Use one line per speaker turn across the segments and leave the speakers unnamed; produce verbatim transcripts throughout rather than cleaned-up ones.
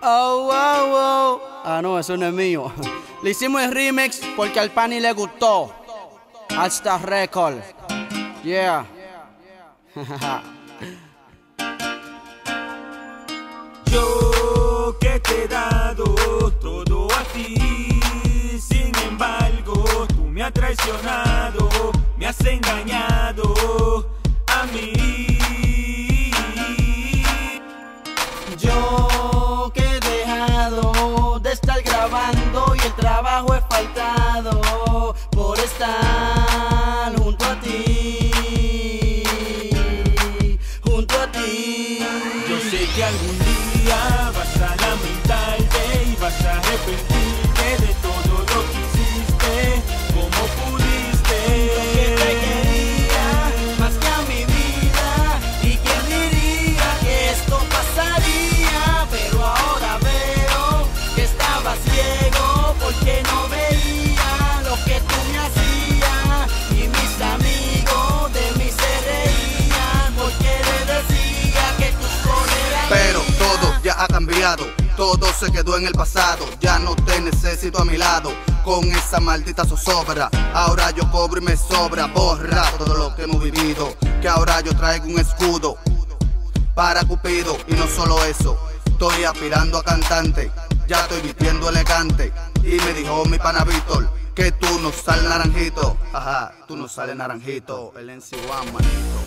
Oh, oh, oh. Ah, no, eso no es mío. Le hicimos el remix porque al Pani le gustó. Alstar Record. Yeah.
Yo que te he dado todo a ti, sin embargo tú me has traicionado, me has engañado a mí.
Yo que he dejado de estar grabando y el trabajo he faltado por estar junto a ti, junto a ti.
Yo sé que algún día vas a lamentarte y vas a arrepentirte de todo lo que hiciste, como pudiste.
Que te quería más que a mi vida, y quién diría que esto pasaría. Pero ahora veo que estaba ciego porque no veía lo que tú me hacías, y mis amigos de mí se reían porque le decía que tus colegas.
Pero todo ya ha cambiado, todo se quedó en el pasado. Ya no te necesito a mi lado con esa maldita zozobra. Ahora yo cobro y me sobra. Borra todo lo que hemos vivido, que ahora yo traigo un escudo para Cupido. Y no solo eso, estoy aspirando a cantante, ya estoy vistiendo elegante. Y me dijo mi pana Víctor que tú no sales naranjito. Ajá, tú no sales naranjito. El M C uno, manito.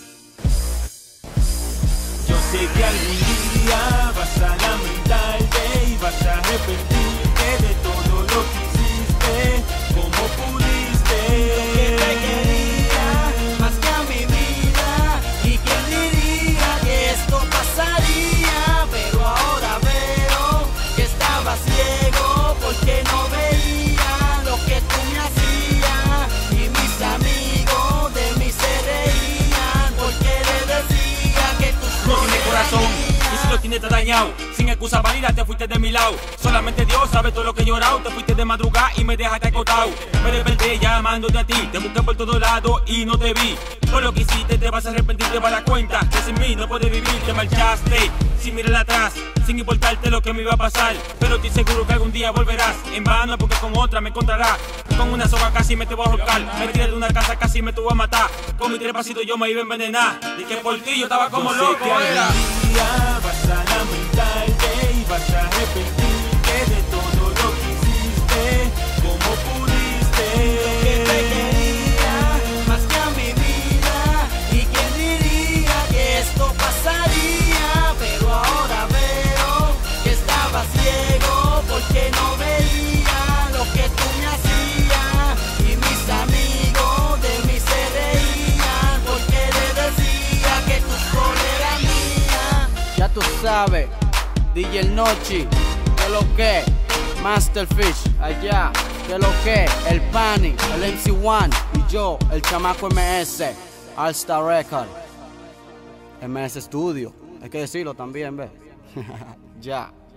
Yo sé que algún día vas a lamentarte y vas a arrepentirte de todo lo que hiciste, como pudiste.
Que te quería más que a mi vida, y quién diría que esto pasaría. Pero ahora veo que estaba ciego porque no veía lo que tú me hacías, y mis amigos de mí se reían porque le decía que tus
No tiene corazón, y si lo tienes te dañado. Sin excusa válida te fuiste de mi lado. Solamente Dios sabe todo lo que he llorado. Te fuiste de madrugada y me dejaste acotado. Me desperté llamándote a ti, te busqué por todos lados y no te vi. Por lo que hiciste te vas a arrepentir, te vas a dar cuenta que sin mí no puedes vivir. Te marchaste sin mirar atrás, sin importarte lo que me iba a pasar. Pero estoy seguro que algún día volverás. En vano porque con otra me encontrarás. Con una soga casi me te voy a ahorcar. Me tiré de una casa casi me te voy a matar. Con mi tres pasitos yo me iba a envenenar. Y que por ti yo estaba como
Yo sé
loco.
que algún
Era.
día vas a lamentarte y vas a arrepentirte de todo lo que hiciste, como pudiste.
que te quería más que a mi vida, y quién diría que esto pasaría. Pero ahora veo que estaba ciego porque no veía lo que tú me hacías, y mis amigos de mí se reían porque le decía que tus colegas mías. Ya tú sabes, D J El Nochi, que lo que, Masterfish, allá, que lo que, el Pani, el M C uno y yo, el chamaco M S, Alstar Record, M S Studio, hay que decirlo también, ¿ves? Ya.